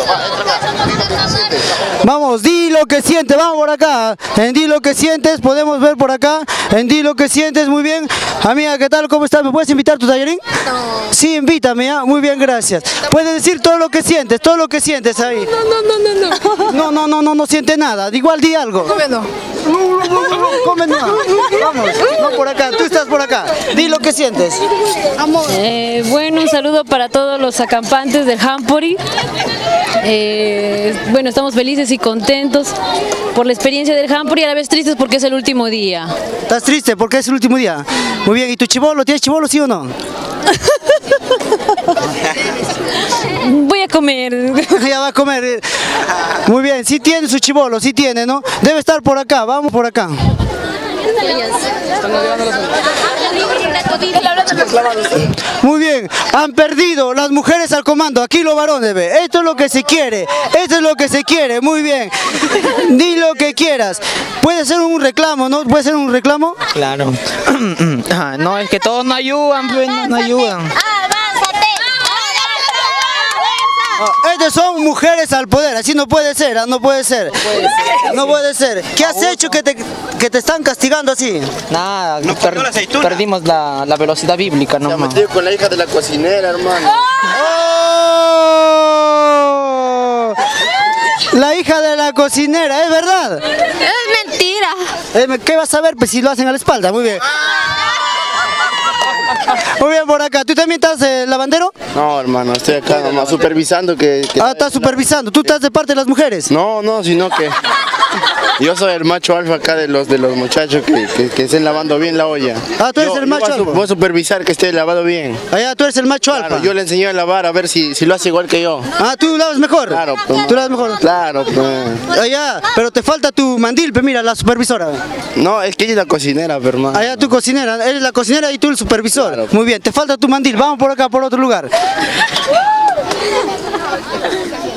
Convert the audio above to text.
Vamos, di lo que sientes, vamos por acá. En di lo que sientes, podemos ver por acá. En di lo que sientes, muy bien. Amiga, ¿qué tal? ¿Cómo estás? ¿Me puedes invitar a tu tallarín? No. Sí, invítame, ¿ya? Muy bien, gracias. Puedes decir todo lo que sientes ahí. No siente nada. Igual di algo. Come no. Come nada. Vamos, no por acá, tú estás por acá. Di lo que sientes. Amor. Bueno, un saludo para todos los acampantes del Jamboree. Bueno, estamos felices y contentos por la experiencia del Jamboree y a la vez tristes porque es el último día. ¿Estás triste porque es el último día? Muy bien, ¿y tu chibolo? ¿Tienes chibolo, sí o no? Voy a comer. Ya va a comer. Muy bien, sí tiene su chibolo, sí tiene, ¿no? Debe estar por acá, vamos por acá. Muy bien, han perdido las mujeres al comando, aquí los varones, ve. Esto es lo que se quiere, muy bien. Di lo que quieras. Puede ser un reclamo, ¿no? ¿Puede ser un reclamo? Claro. No, es que todos no ayudan, pues, no ayudan. Estas son mujeres al poder, así no puede ser, no puede ser. No puede ser. ¿Qué has hecho que te están castigando así? Nada, perdimos la velocidad bíblica, Se no ha metido con la hija de la cocinera, hermano. ¡Oh! La hija de la cocinera, ¿es verdad? Es mentira. ¿Qué vas a ver pues, si lo hacen a la espalda? Muy bien. Muy bien, por acá. ¿Tú también estás lavandero? No, hermano, estoy acá nomás supervisando que... Ah, estás supervisando. ¿Tú estás de parte de las mujeres? No, sino que... Yo soy el macho alfa acá de los muchachos que estén lavando bien la olla. Ah, tú eres el macho alfa. Voy a supervisar que esté lavado bien. Allá, tú eres el macho alfa. Claro, yo le enseñé a lavar a ver si lo hace igual que yo. Ah, ¿tú lavas mejor? Claro, pues. ¿Tú lavas mejor? Claro, pues. Allá, pero te falta tu mandil, pues mira, la supervisora. No, es que ella es la cocinera, pero hermano. Allá tu cocinera, eres la cocinera y tú el supervisor. Claro. Muy bien, te falta tu mandil, vamos por acá, por otro lugar.